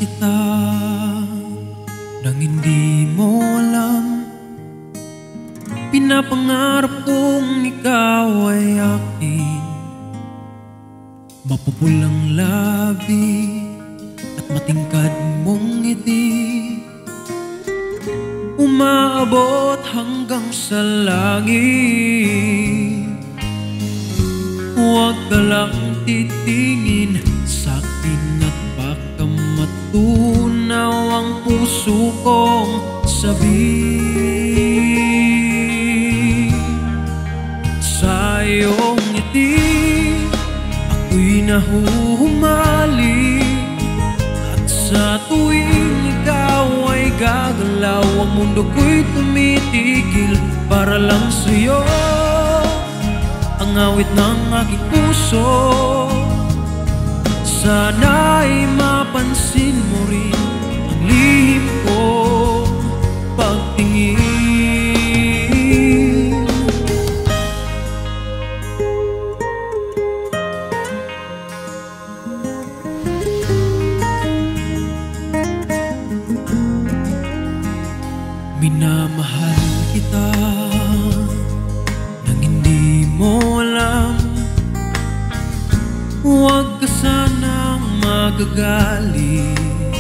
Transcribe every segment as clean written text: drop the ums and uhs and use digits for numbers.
kita nang hindi mo alam. Pinapangarap kong ikaw ay akin. Mapupulang labi at matingkad mong ngiti, umaabot hanggang sa langit. Huwag ka lang titingin sa'kin at baka matunaw ang puso kong sabi. Sa iyong ngiti ako'y nahuhumaling, at sa tuwing ikaw ay gagalaw, ang mundo ko'y tumitigil para lang sa'yo. Ang awit ng aking puso, sana'y mapansin mo rin ang lihim kong pagtingin. Minamahal kita nang hindi mo alam. Huwag ka sanang magagalit,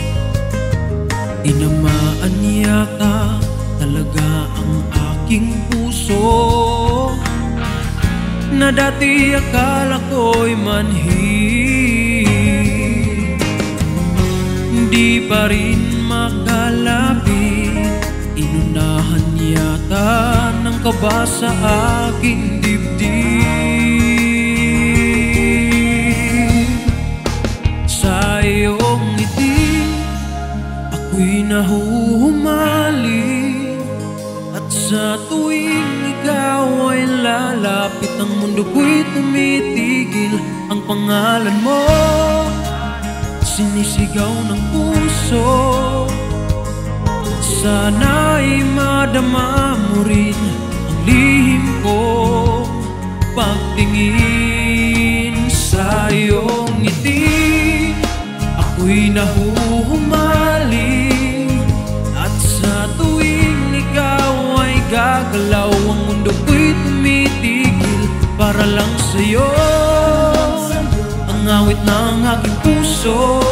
tinamaan yata talaga ang aking puso, na dati akala ko'y manhid. Hindi pa rin makalapit, inunahan yata ng kaba sa aking dibdib. Sa iyong ngiti ako'y nahuhumaling, at sa tuwing ikaw ay lalapit, ang mundo ko'y tumitigil. Ang pangalan mo sinisigaw ng puso, sana'y madama mo rin ang lihim kong pagtingin. Sa iyong ngiti ako'y nahuhumaling, at sa tuwing ikaw ay gagalaw, ang mundo ko'y tumitigil para lang sa'yo. Ang awit ng aking puso,